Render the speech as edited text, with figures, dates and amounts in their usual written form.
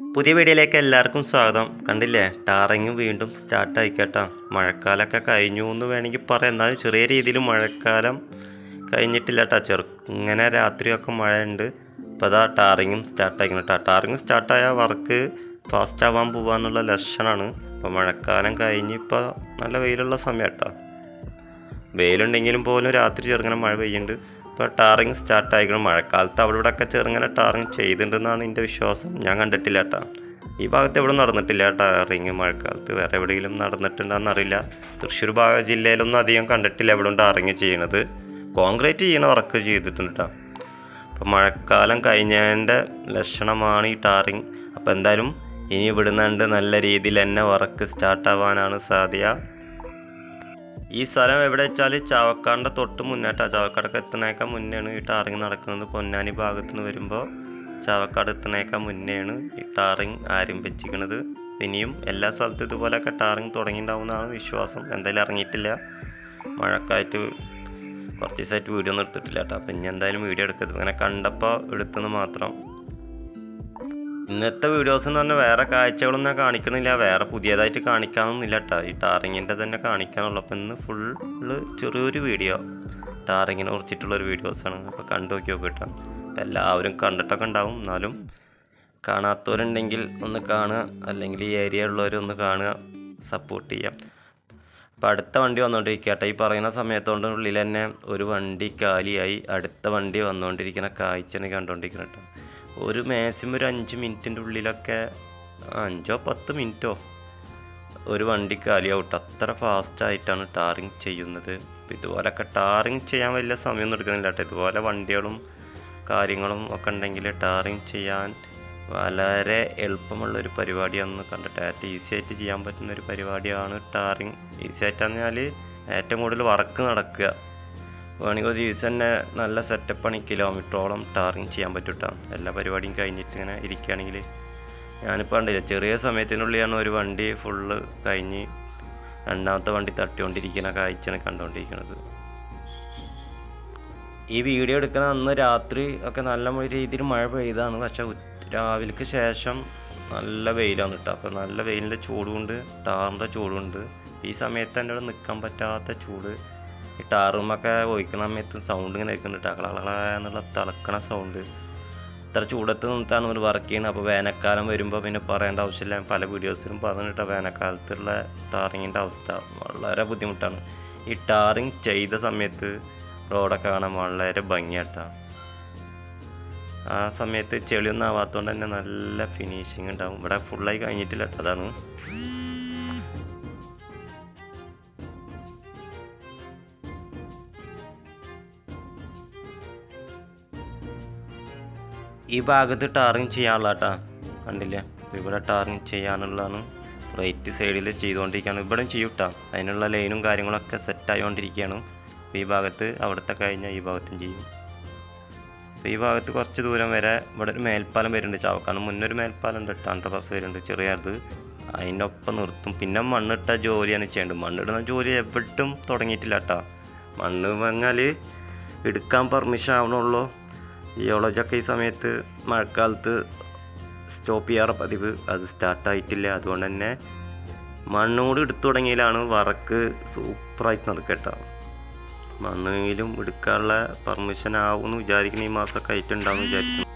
പുതിയ വീഡിയോയിലേക്ക് എല്ലാവർക്കും സ്വാഗതം. കണ്ടില്ലേ, ടാറിങ് വീണ്ടും സ്റ്റാർട്ട് ആയിക്കോട്ടോ. മഴക്കാലമൊക്കെ കഴിഞ്ഞു എന്ന് വേണമെങ്കിൽ പറയാം. എന്നാലും ചെറിയ രീതിയിൽ മഴക്കാലം കഴിഞ്ഞിട്ടില്ല കേട്ടോ. ഇങ്ങനെ രാത്രിയൊക്കെ മഴയുണ്ട്. ഇപ്പോൾ അതാ ടാറിങ്ങും സ്റ്റാർട്ടായിക്കണം കേട്ടോ. ടാറിങ് സ്റ്റാർട്ടായ വർക്ക് ഫാസ്റ്റ് ആവാൻ പോകാന്നുള്ള ലക്ഷണമാണ്. ഇപ്പോൾ മഴക്കാലം കഴിഞ്ഞ് ഇപ്പോൾ നല്ല വെയിലുള്ള സമയം കേട്ടോ. വെയിലുണ്ടെങ്കിലും പോലും രാത്രി ചെറുങ്ങനെ മഴ പെയ്യുന്നുണ്ട്. ഇപ്പോൾ ടാറിങ് സ്റ്റാർട്ടായിക്കണം. മഴക്കാലത്ത് അവിടെ ഇവിടെയൊക്കെ ചെറുങ്ങനെ ടാറിങ് ചെയ്തിട്ടുണ്ടെന്നാണ് എൻ്റെ വിശ്വാസം. ഞാൻ കണ്ടിട്ടില്ല കേട്ടോ. ഈ ഭാഗത്ത് എവിടെ നടന്നിട്ടില്ല ടാറിങ് മഴക്കാലത്ത്. വേറെ എവിടെയെങ്കിലും നടന്നിട്ടുണ്ടെന്നറിയില്ല. തൃശ്ശൂർ ജില്ലയിലൊന്നും അധികം കണ്ടിട്ടില്ല എവിടെ ടാറിങ് ചെയ്യണത്. കോൺക്രീറ്റ് ചെയ്യണ വർക്ക് ചെയ്തിട്ടുണ്ട് കേട്ടോ. അപ്പോൾ മഴക്കാലം കഴിഞ്ഞതിൻ്റെ ലക്ഷണമാണ് ഈ ടാറിങ്. അപ്പോൾ എന്തായാലും ഇനി ഇവിടുന്നുണ്ട് നല്ല രീതിയിൽ തന്നെ വർക്ക് സ്റ്റാർട്ടാവാനാണ് സാധ്യത. ഈ സ്ഥലം എവിടെ വെച്ചാൽ ചാവക്കാടിൻ്റെ തൊട്ട് മുന്നേട്ടാ. ചാവക്കാടൊക്കെ എത്തുന്നേക്കാൾ മുന്നെയാണ് ഈ ടാറിങ് നടക്കുന്നത്. പൊന്നാനി ഭാഗത്ത് നിന്ന് വരുമ്പോൾ ചാവക്കാട് എത്തുന്നേക്കാൾ മുന്നെയാണ് ഈ ടാറിങ് ആരംഭിച്ചിരിക്കുന്നത്. ഇനിയും എല്ലാ സ്ഥലത്തും ഇതുപോലെയൊക്കെ ടാറിങ് തുടങ്ങിയിട്ടുണ്ടാവുമെന്നാണ് വിശ്വാസം. എന്തായാലും ഇറങ്ങിയിട്ടില്ല. മഴക്കായിട്ട് കുറച്ച് ദിവസമായിട്ട് വീഡിയോ ഒന്നും എടുത്തിട്ടില്ല കേട്ടോ. അപ്പം ഇനി എന്തായാലും വീഡിയോ എടുക്കരുത്. ഇങ്ങനെ കണ്ടപ്പോൾ എടുത്തെന്ന് മാത്രം. ഇന്നത്തെ വീഡിയോസ് എന്ന് പറഞ്ഞാൽ വേറെ കാഴ്ചകളൊന്നും ഞാൻ കാണിക്കണില്ല. വേറെ പുതിയതായിട്ട് കാണിക്കാനൊന്നുമില്ല കേട്ടോ. ഈ ടാറിങ്ങിൻ്റെ തന്നെ കാണിക്കാനുള്ളൂ. അപ്പം ഇന്ന് ഫുള്ള് ചെറിയൊരു വീഡിയോ ടാറിങ്ങിനെ കുറിച്ചിട്ടുള്ളൊരു വീഡിയോസാണ്. അപ്പോൾ കണ്ടു നോക്കി നോക്കി കേട്ടോ. അപ്പം എല്ലാവരും കണ്ടിട്ടൊക്കെ ഉണ്ടാവും. എന്നാലും കാണാത്തവരുണ്ടെങ്കിൽ ഒന്ന് കാണുക, അല്ലെങ്കിൽ ഈ ഏരിയ ഉള്ളവരൊന്ന് കാണുക, സപ്പോർട്ട് ചെയ്യാം. അപ്പോൾ അടുത്ത വണ്ടി വന്നുകൊണ്ടിരിക്കുക കേട്ടോ. ഈ പറയുന്ന സമയത്തോണ്ടുള്ളിൽ തന്നെ ഒരു വണ്ടി കാലിയായി അടുത്ത വണ്ടി വന്നുകൊണ്ടിരിക്കുന്ന കാഴ്ചയാണ് കണ്ടുകൊണ്ടിരിക്കുന്നത് കേട്ടോ. ഒരു മാക്സിമം ഒരു 5 മിനിറ്റിൻ്റെ ഉള്ളിലൊക്കെ 5-10 മിനിറ്റോ ഒരു വണ്ടി കാലിയാവട്ടെ. അത്ര ഫാസ്റ്റായിട്ടാണ് ടാറിങ് ചെയ്യുന്നത്. ഇതുപോലൊക്കെ ടാറിങ് ചെയ്യാൻ വലിയ സമയമൊന്നും എടുക്കുന്നില്ല കേട്ടോ. ഇതുപോലെ വണ്ടികളും കാര്യങ്ങളും ഒക്കെ ഉണ്ടെങ്കിൽ ടാറിങ് ചെയ്യാൻ വളരെ എളുപ്പമുള്ളൊരു പരിപാടിയാണെന്ന് കണ്ടിട്ട് ഈസി ആയിട്ട് ചെയ്യാൻ പറ്റുന്നൊരു പരിപാടിയാണ് ടാറിങ്. ഈസി ആയിട്ട് പറഞ്ഞാൽ ഏറ്റവും കൂടുതൽ വർക്ക് നടക്കുക. വേണമെങ്കിൽ ഒരു ദിവസം തന്നെ നല്ല സെറ്റപ്പാണ്. കിലോമീറ്ററോളം ടാറിങ് ചെയ്യാൻ പറ്റും കേട്ടോ. എല്ലാ പരിപാടിയും കഴിഞ്ഞിട്ട് ഇങ്ങനെ ഇരിക്കുകയാണെങ്കിൽ. ഞാനിപ്പോൾ കണ്ടില്ല, ചെറിയ സമയത്തിനുള്ളിലാണ് ഒരു വണ്ടി ഫുള്ള് കഴിഞ്ഞ് രണ്ടാമത്തെ വണ്ടി തട്ടിക്കൊണ്ടിരിക്കുന്ന കാഴ്ചയാണ് കണ്ടുകൊണ്ടിരിക്കുന്നത്. ഈ വീഡിയോ എടുക്കുന്ന അന്ന് രാത്രി ഒക്കെ നല്ല രീതിയിൽ മഴ പെയ്താണ്. പക്ഷേ രാവിലേക്ക് ശേഷം നല്ല വെയിലാണ് കേട്ടോ. അപ്പോൾ നല്ല വെയിലിൻ്റെ ചൂടുകൊണ്ട് ടാറിൻ്റെ ചൂടുണ്ട്. ഈ സമയത്ത് എൻ്റെ അവിടെ നിൽക്കാൻ പറ്റാത്ത ചൂട്. ഈ ടാറുമൊക്കെ ഒഴിക്കുന്ന സമയത്ത് സൗണ്ട് ഇങ്ങനെ കേൾക്കുന്നുണ്ട്. കളകളെന്നുള്ള തിളക്കണ സൗണ്ട്. ഇത്ര ചൂടത്ത് നിന്നിട്ടാണ് ഒരു വർക്ക് ചെയ്യുന്നത്. അപ്പോൾ വേനൽക്കാലം വരുമ്പോൾ പിന്നെ പറയേണ്ട ആവശ്യമില്ല. പല വീഡിയോസിലും പറഞ്ഞിട്ട് വേനൽക്കാലത്തുള്ള ടാറിങ്ങിൻ്റെ അവസ്ഥ വളരെ ബുദ്ധിമുട്ടാണ്. ഈ ടാറിങ് ചെയ്ത സമയത്ത് റോഡൊക്കെ കാണാൻ വളരെ ഭംഗിയായിട്ടാണ്. ആ സമയത്ത് ചെളിയൊന്നും ആവാത്തതുകൊണ്ട് തന്നെ നല്ല ഫിനിഷിങ് ഉണ്ടാവും. ഇവിടെ ഫുള്ളായി കഴിഞ്ഞിട്ടില്ല. അതാണ് ഈ ഭാഗത്ത് ടാറിങ് ചെയ്യാനുള്ള കേട്ടോ. കണ്ടില്ലേ, ഇവിടെ ടാറിങ് ചെയ്യാനുള്ളതാണ്. റൈറ്റ് സൈഡിൽ ചെയ്തുകൊണ്ടിരിക്കുകയാണ്. ഇവിടെ ചെയ്യും കേട്ടോ. അതിനുള്ള ലൈനും കാര്യങ്ങളൊക്കെ സെറ്റായിക്കൊണ്ടിരിക്കുകയാണ്. ഈ ഭാഗത്ത് അവിടുത്തെ കഴിഞ്ഞാൽ ഈ ഭാഗത്തും ചെയ്യും. അപ്പോൾ ഈ ഭാഗത്ത് കുറച്ച് ദൂരം വരെ ഇവിടെ ഒരു മേൽപ്പാലം വരുന്നുണ്ട്. ചാവക്കാട് മുന്നൊരു മേൽപ്പാലം ഉണ്ട്. അണ്ടർ പാസ് വരുന്നുണ്ട് ചെറിയത്. അതിൻ്റെ ഒപ്പം നിർത്തും. പിന്നെ മണ്ണിട്ട ജോലിയാണ് ചെയ്യേണ്ടത്. മണ്ണിടുന്ന ജോലി എവിടും തുടങ്ങിയിട്ടില്ല കേട്ടോ. മണ്ണ് പറഞ്ഞാൽ എടുക്കാൻ പെർമിഷൻ ആവണുള്ളൂ. ഈ യോളജൊക്കെ ഈ സമയത്ത് മഴക്കാലത്ത് സ്റ്റോപ്പ് ചെയ്യാറ് പതിവ്. അത് സ്റ്റാർട്ടായിട്ടില്ല. അതുകൊണ്ട് തന്നെ മണ്ണും കൂടി എടുത്തു തുടങ്ങിയാലാണ് വർക്ക് സൂപ്പറായിട്ട് നടക്കുക കേട്ടോ. മണ്ണിലും എടുക്കാനുള്ള പെർമിഷൻ ആവുമെന്ന് വിചാരിക്കുന്ന ഈ മാസമൊക്കെ ആയിട്ടുണ്ടാവുമെന്ന് വിചാരിക്കുന്നു.